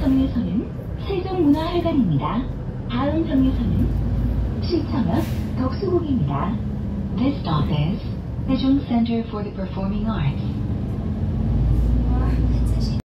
정류소는 세종문화회관입니다. 다음 정류소는 시청역 덕수궁입니다. This stop is Sejong Center for the Performing Arts.